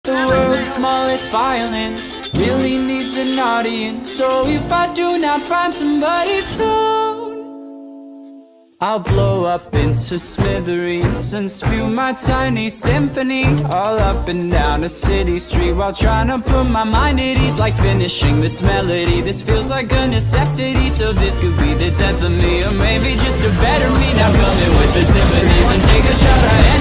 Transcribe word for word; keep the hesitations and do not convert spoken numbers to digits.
The world's smallest violin really needs an audience. So if I do not find somebody soon, I'll blow up into smithereens and spew my tiny symphony all up and down a city street, while trying to put my mind at ease. Like finishing this melody, this feels like a necessity. So this could be the death of me, or maybe just a better me. Now come in with the Tiffany's and take a shot at